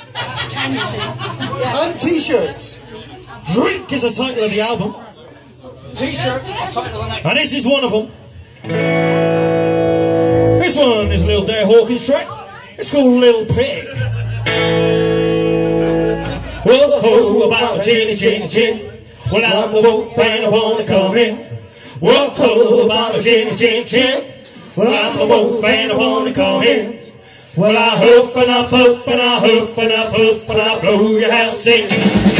And t-shirts. Drink is the title of the album. T-shirt is the title of the next. And this is one of them. This one is a little Dare Hawkins track. It's called Little Pig. Whoa, about a chinny, chinny, chin. Well, I'm the wolf and I wanna come in. Whoa, about a chinny, chinny, chin. Well, I'm the wolf and I wanna come in. Well, I hoof and I puff and I hoof and I puff and I blow your house in.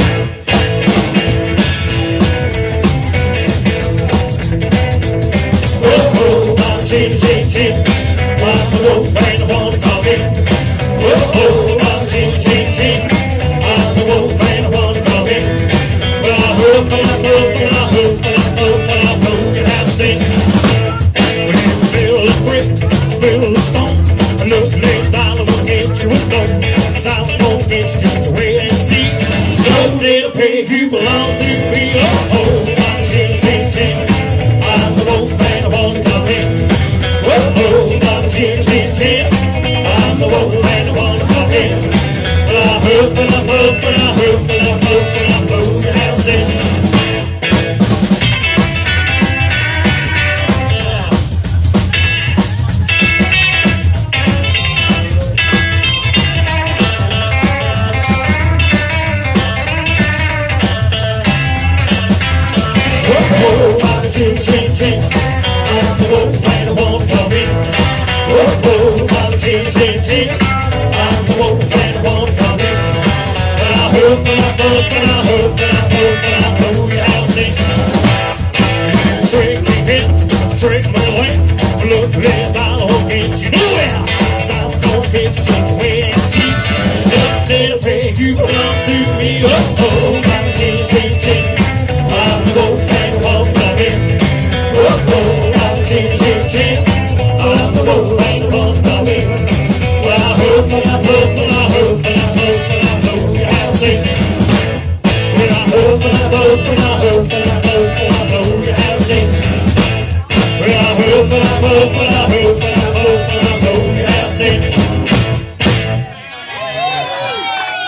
Whoa, about a chinny, chinny, chin. Well, I'm the wolf and I wanna come in. Whoa, about a chinny, chinny, chin. I'm the wolf and I wanna come in. Well, I hoof and I puff and I hoof and I puff and I blow your house in. When you build a brick, build a stone, a little dollar will get you a loan. Cause I'm gonna get you just wait and see. No little pig, you belong to me. Oh, my chin, chin, chin. I'm the wolf and I wanna come in. Oh, my chin, chin, chin. I'm the wolf and I wanna come in. Well, I hoof and I puff and I hoof and I puff and I blow your house in. Chin, chin, chin. I'm the wolf and I wanna come in. Whoa, whoa, chin, chin, chin. I'm the wolf and I wanna come in. But I hoof and I puff and I hoof and I puff and I blow your house in. Trick me hit, trick me away. Look, little dollar won't get you nowhere. Cause I'm gonna get you just wait and see. Look, little pig, you belong to me. Oh, chin, chin, chin. I'm the wolf and I wanna come in. Oh, chin, chin, chin. I'm the wolf and I wanna come in. Well, I hoof and I puff and I hoof and I puff and I blow your house in. Well, I hoof and I puff and I hoof and I puff and I blow your house in. Well, I hoof and I puff and